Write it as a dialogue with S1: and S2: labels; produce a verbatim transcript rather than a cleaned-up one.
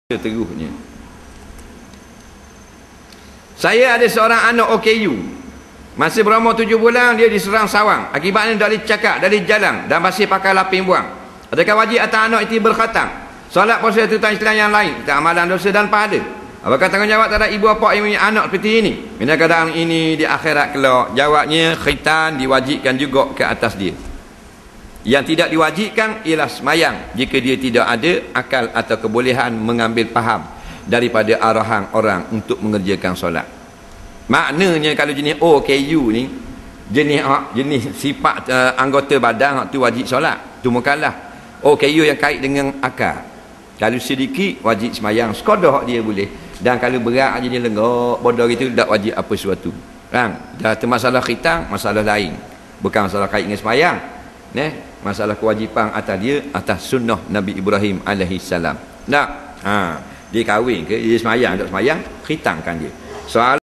S1: Teruhnya, saya ada seorang anak O K U, masih berumur tujuh bulan, dia diserang sawang. Akibatnya dari cakap, dari jalan dan masih pakai laping buang. Adakah wajib atas anak itu berkhatam? Solat puasa tuan Islam yang lain, kita amalan dosa dan pahala. Apakah tanggungjawab terhadap ibu bapa yang punya anak seperti ini? Bila keadaan ini di akhirat kelak, jawabnya khitan diwajibkan juga ke atas dia. Yang tidak diwajibkan ialah semayang jika dia tidak ada akal atau kebolehan mengambil faham daripada arahan orang untuk mengerjakan solat. Maknanya kalau jenis O K U ni, jenis jenis sifat uh, anggota badan tu wajib solat, tu mukallaf. O K U yang kait dengan akal, kalau sedikit wajib semayang, sekodah dia boleh. Dan kalau berat je dia lenggok bodoh gitu, tak wajib apa sesuatu. Kan? Dah masalah khitan, masalah lain, bukan masalah kait dengan semayang. Neh, masalah kewajipan atas dia, atas sunnah Nabi Ibrahim alaihi salam. Nak, ha, dia kahwin ke, dia semayang, tak semayang, khitangkan dia. Soal